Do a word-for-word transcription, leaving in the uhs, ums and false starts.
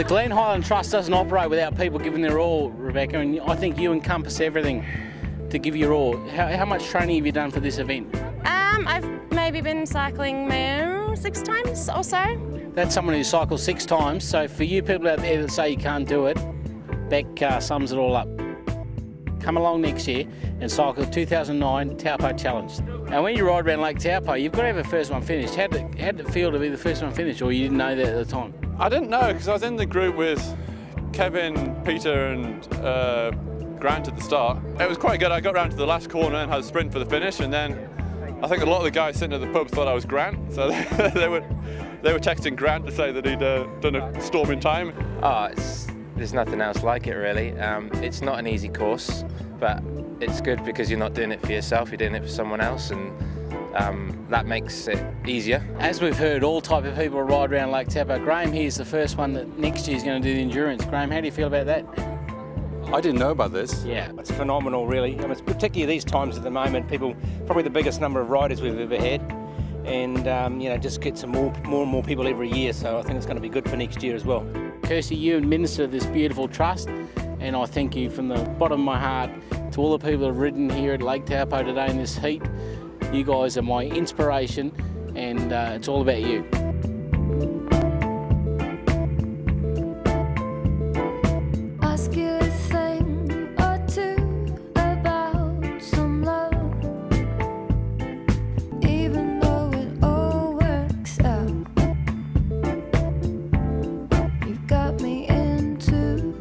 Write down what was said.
The Glen Highland Trust doesn't operate without people giving their all, Rebecca, and I think you encompass everything to give your all. How, how much training have you done for this event? Um, I've maybe been cycling um, six times or so. That's someone who cycles six times, so for you people out there that say you can't do it, Beck uh, sums it all up. Come along next year and cycle the two thousand nine Taupo Challenge. Now when you ride around Lake Taupo, you've got to have a first one finished. How did, it, how did it feel to be the first one finished, or you didn't know that at the time? I didn't know, because I was in the group with Kevin, Peter and uh, Grant at the start. It was quite good. I got round to the last corner and had a sprint for the finish, and then I think a lot of the guys sitting at the pub thought I was Grant, so they, they were they were texting Grant to say that he'd uh, done a storming time. Oh, it's, there's nothing else like it really. Um, it's not an easy course, but it's good because you're not doing it for yourself, you're doing it for someone else, and um, that makes it easier. As we've heard, all type of people ride around Lake Taupo. Graham here's the first one that next year is going to do the endurance. Graham, how do you feel about that? I didn't know about this. Yeah. It's phenomenal, really. I mean, it's particularly these times at the moment, people, probably the biggest number of riders we've ever had. And, um, you know, just get some more, more and more people every year, so I think it's going to be good for next year as well. Kirsty, you administer this beautiful trust, and I thank you from the bottom of my heart to all the people who have ridden here at Lake Taupo today in this heat. You guys are my inspiration, and uh, it's all about you. Ask you a thing or two about some love, even though it all works out. You've got me into